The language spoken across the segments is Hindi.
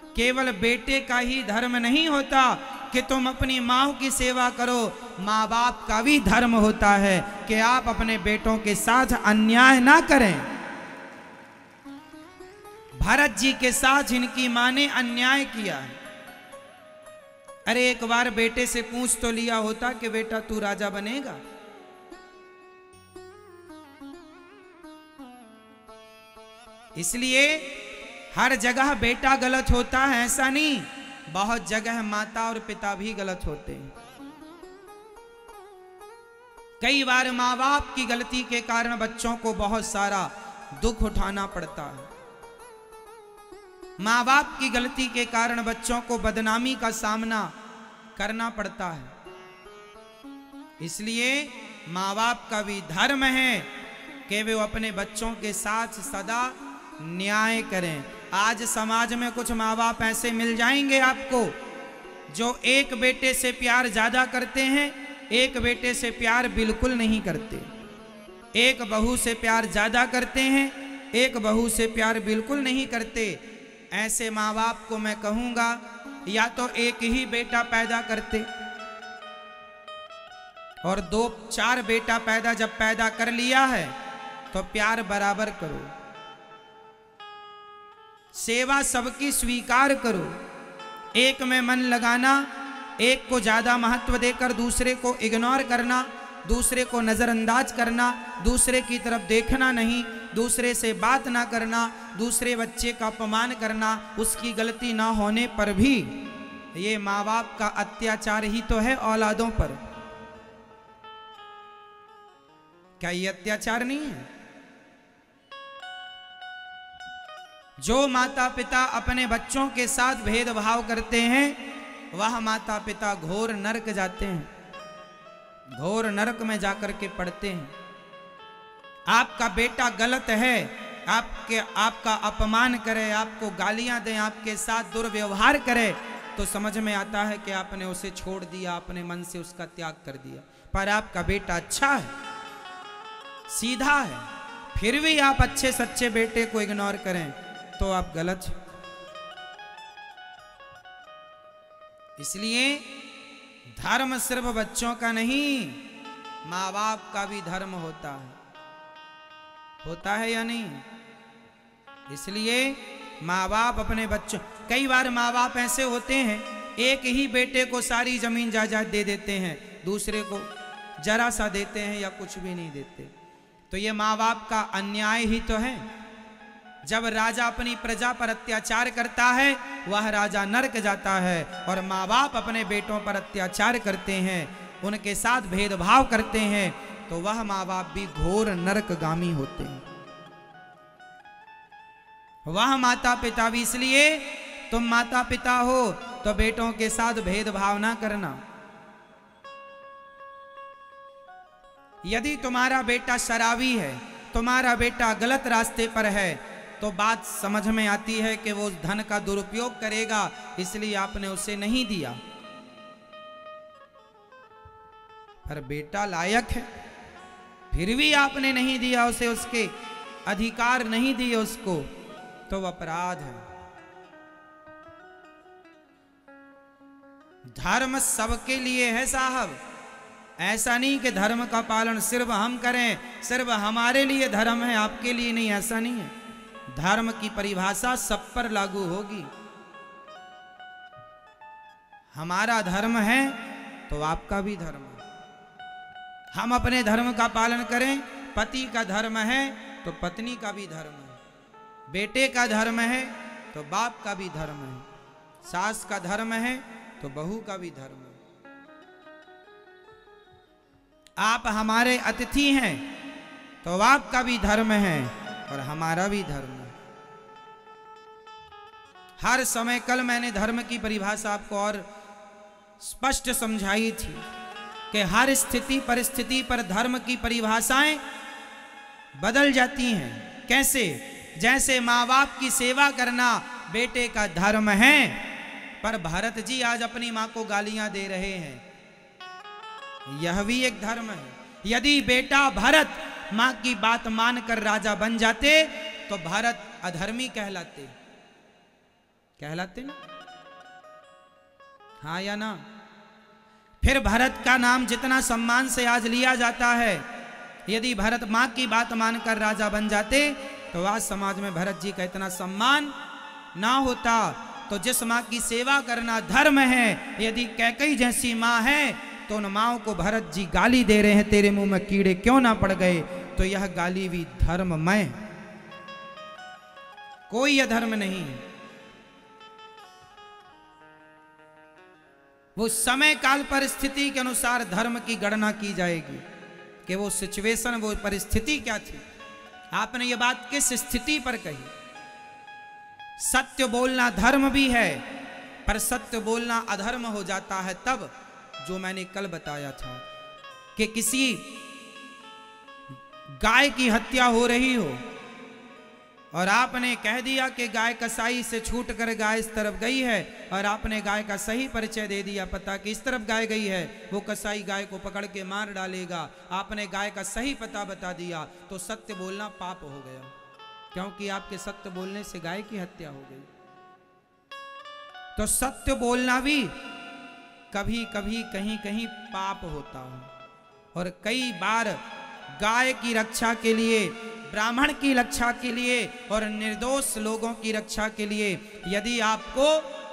केवल बेटे का ही धर्म नहीं होता कि तुम अपनी माँ की सेवा करो, माँ बाप का भी धर्म होता है कि आप अपने बेटों के साथ अन्याय ना करें। भरत जी के साथ इनकी माँ ने अन्याय किया है। अरे एक बार बेटे से पूछ तो लिया होता कि बेटा तू राजा बनेगा। इसलिए हर जगह बेटा गलत होता है ऐसा नहीं, बहुत जगह माता और पिता भी गलत होते हैं। कई बार माँ बाप की गलती के कारण बच्चों को बहुत सारा दुख उठाना पड़ता है। माँ बाप की गलती के कारण बच्चों को बदनामी का सामना करना पड़ता है। इसलिए माँ बाप का भी धर्म है कि वे अपने बच्चों के साथ सदा न्याय करें। आज समाज में कुछ माँ बाप ऐसे मिल जाएंगे आपको जो एक बेटे से प्यार ज्यादा करते हैं, एक बेटे से प्यार बिल्कुल नहीं करते। एक बहू से प्यार ज्यादा करते हैं, एक बहू से प्यार बिल्कुल नहीं करते। ऐसे माँ बाप को मैं कहूंगा या तो एक ही बेटा पैदा करते और 2-4 बेटा जब पैदा कर लिया है तो प्यार बराबर करो, सेवा सबकी स्वीकार करो। एक में मन लगाना, एक को ज्यादा महत्व देकर दूसरे को इग्नोर करना, दूसरे को नजरअंदाज करना, दूसरे की तरफ देखना नहीं, दूसरे से बात ना करना, दूसरे बच्चे का अपमान करना, उसकी गलती ना होने पर भी, ये माँ बाप का अत्याचार ही तो है औलादों पर। क्या ये अत्याचार नहीं है? जो माता पिता अपने बच्चों के साथ भेदभाव करते हैं वह माता पिता घोर नरक जाते हैं, घोर नरक में जाकर के पड़ते हैं। आपका बेटा गलत है, आपका अपमान करे, आपको गालियां दे, आपके साथ दुर्व्यवहार करे तो समझ में आता है कि आपने उसे छोड़ दिया, अपने मन से उसका त्याग कर दिया। पर आपका बेटा अच्छा है, सीधा है, फिर भी आप अच्छे सच्चे बेटे को इग्नोर करें तो आप गलत हैं। इसलिए धर्म सिर्फ बच्चों का नहीं, माँ बाप का भी धर्म होता है या नहीं? इसलिए माँ बाप अपने बच्चों, कई बार माँ बाप ऐसे होते हैं एक ही बेटे को सारी जमीन जायदाद दे देते हैं, दूसरे को जरा सा देते हैं या कुछ भी नहीं देते। तो ये माँ बाप का अन्याय ही तो है। जब राजा अपनी प्रजा पर अत्याचार करता है वह राजा नरक जाता है, और माँ बाप अपने बेटों पर अत्याचार करते हैं, उनके साथ भेदभाव करते हैं तो वह माँ बाप भी घोर नरकगामी होते हैं। वह माता पिता भी, इसलिए तुम माता पिता हो तो बेटों के साथ भेदभाव ना करना। यदि तुम्हारा बेटा शराबी है, तुम्हारा बेटा गलत रास्ते पर है, तो बात समझ में आती है कि वो धन का दुरुपयोग करेगा, इसलिए आपने उसे नहीं दिया। पर बेटा लायक है, फिर भी आपने नहीं दिया उसे, उसके अधिकार नहीं दिए उसको, तो अपराध है। धर्म सबके लिए है साहब, ऐसा नहीं कि धर्म का पालन सिर्फ हम करें, सिर्फ हमारे लिए धर्म है आपके लिए नहीं, ऐसा नहीं है। धर्म की परिभाषा सब पर लागू होगी। हमारा धर्म है तो आपका भी धर्म है। हम अपने धर्म का पालन करें, पति का धर्म है तो पत्नी का भी धर्म है, बेटे का धर्म है तो बाप का भी धर्म है, सास का धर्म है तो बहू का भी धर्म है। आप हमारे अतिथि हैं तो आपका भी धर्म है और हमारा भी धर्म है। हर समय, कल मैंने धर्म की परिभाषा आपको और स्पष्ट समझाई थी कि हर स्थिति परिस्थिति पर धर्म की परिभाषाएं बदल जाती हैं। कैसे? जैसे माँ बाप की सेवा करना बेटे का धर्म है, पर भरत जी आज अपनी माँ को गालियां दे रहे हैं, यह भी एक धर्म है। यदि बेटा भरत माँ की बात मानकर राजा बन जाते तो भरत अधर्मी कहलाते। कहलाते ना, हाँ या ना। फिर भरत का नाम जितना सम्मान से आज लिया जाता है, यदि भरत मां की बात मानकर राजा बन जाते तो आज समाज में भरत जी का इतना सम्मान ना होता। तो जिस मां की सेवा करना धर्म है, यदि कैकेयी जैसी मां है तो उन माओं को भरत जी गाली दे रहे हैं, तेरे मुंह में कीड़े क्यों ना पड़ गए, तो यह गाली भी धर्ममय, कोई अधर्म नहीं है। वो समय काल परिस्थिति के अनुसार धर्म की गणना की जाएगी कि वो सिचुएशन, वो परिस्थिति क्या थी। आपने ये बात किस स्थिति पर कही। सत्य बोलना धर्म भी है, पर सत्य बोलना अधर्म हो जाता है तब, जो मैंने कल बताया था कि किसी गाय की हत्या हो रही हो और आपने कह दिया कि गाय कसाई से छूट कर गाय इस तरफ गई है, और आपने गाय का सही परिचय दे दिया, पता कि इस तरफ गाय गई है, वो कसाई गाय को पकड़ के मार डालेगा, आपने गाय का सही पता बता दिया, तो सत्य बोलना पाप हो गया, क्योंकि आपके सत्य बोलने से गाय की हत्या हो गई। तो सत्य बोलना भी कभी कभी कहीं कहीं पाप होता है, और कई बार गाय की रक्षा के लिए, ब्राह्मण की रक्षा के लिए और निर्दोष लोगों की रक्षा के लिए यदि आपको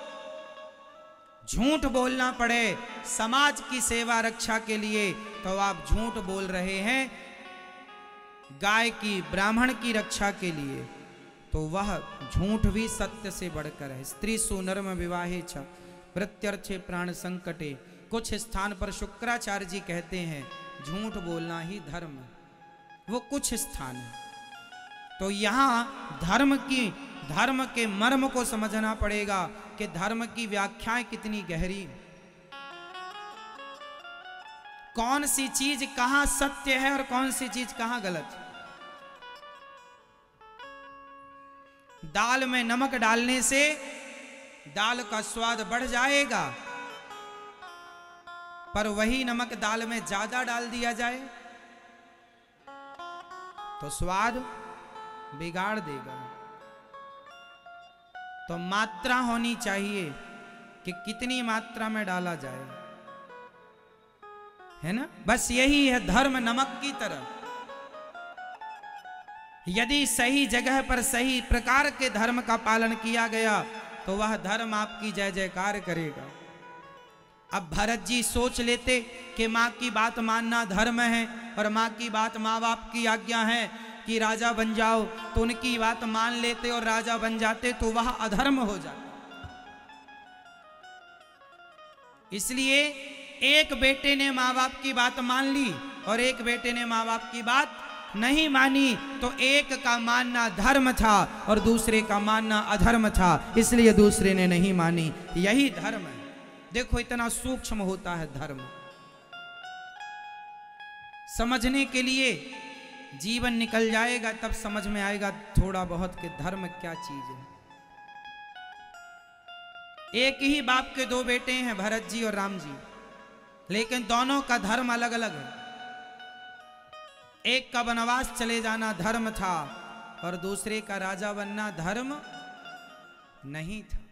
झूठ बोलना पड़े समाज की सेवा रक्षा के लिए, तो आप झूठ बोल रहे हैं गाय की, ब्राह्मण की रक्षा के लिए, तो वह झूठ भी सत्य से बढ़कर है। स्त्री सुनर्म विवाहे छ प्रत्यर्थे प्राण संकटे। कुछ स्थान पर शुक्राचार्य जी कहते हैं झूठ बोलना ही धर्म, वो कुछ स्थान है। तो यहाँ धर्म के मर्म को समझना पड़ेगा कि धर्म की व्याख्याएं कितनी गहरी, कौन सी चीज कहां सत्य है और कौन सी चीज कहां गलत। दाल में नमक डालने से दाल का स्वाद बढ़ जाएगा, पर वही नमक दाल में ज्यादा डाल दिया जाए तो स्वाद बिगाड़ देगा। तो मात्रा होनी चाहिए कि कितनी मात्रा में डाला जाए, है ना। बस यही है धर्म, नमक की तरह। यदि सही जगह पर सही प्रकार के धर्म का पालन किया गया तो वह धर्म आपकी जय जयकार करेगा। अब भरत जी सोच लेते कि माँ की बात मानना धर्म है और माँ की बात, माँ बाप की आज्ञा है कि राजा बन जाओ, तो उनकी बात मान लेते और राजा बन जाते तो वह अधर्म हो जाता। इसलिए एक बेटे ने माँ बाप की बात मान ली और एक बेटे ने माँ बाप की बात नहीं मानी, तो एक का मानना धर्म था और दूसरे का मानना अधर्म था, इसलिए दूसरे ने नहीं मानी। यही धर्म है। देखो इतना सूक्ष्म होता है धर्म। समझने के लिए जीवन निकल जाएगा तब समझ में आएगा थोड़ा बहुत कि धर्म क्या चीज है। एक ही बाप के दो बेटे हैं, भरत जी और राम जी, लेकिन दोनों का धर्म अलग अलग है। एक का वनवास चले जाना धर्म था और दूसरे का राजा बनना धर्म नहीं था।